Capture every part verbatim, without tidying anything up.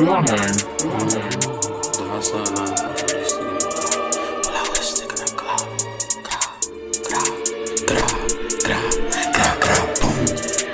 Do my name. The hustler, nah. Well, I was sticking a cloud. Gra, gra, gra, gra, gra, boom.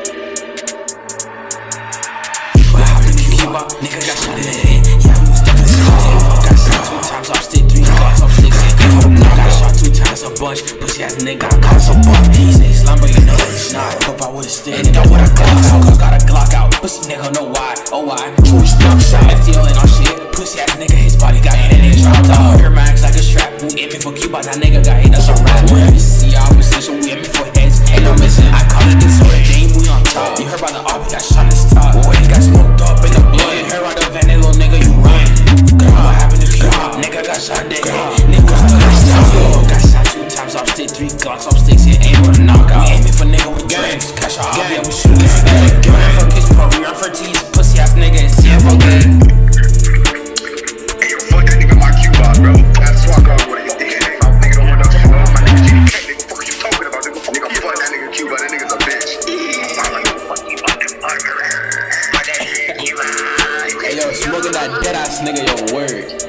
Well, I been in Cuba, nigga got shot in the head. Yeah, we was stuck in the car. Got shot two times, off stick, three cars, off six, got shot two times, a bunch. Pussy ass nigga, I caught some buff. He say slime, but you know it's not. Hope I would've stick, and I would've Glock out. Cause got a Glock out. Pussy nigga know why, oh why. True stuck shot, F T L and all shit. Pussy ass nigga, his body got hit and then dropped out. Her max like a strap, who aiming for Cuba, that nigga got hit, that's a rap. We see our position, we aiming for heads, ain't no missing. I call it this sort of game, we on top. You heard about the R P, got shot in his top. Boy, he got smoked up in the blood. You heard about the van, that little nigga, you run. What happened to Cuba? Nigga got shot dead. Nigga got shot, got shot two times off stick, three Glocks off sticks, yeah, aim with a knockout. We aiming for nigga with drinks, cash out, yeah, we shootin' this nigga. We run for kiss, we run for tease, pussy ass nigga, it's C F O game. Hey, yo, fuck that nigga MyQbots, bro. That's why I got one of your dick ass. My nigga don't want to fuck my nigga G D K. Nigga, fuck you talking about? Nigga, fuck that nigga Cuba. That nigga's a bitch. I'm like, fuck you, motherfucker. Fuck that nigga Cuba. Hey, yo, smoking that dead ass nigga, yo, word.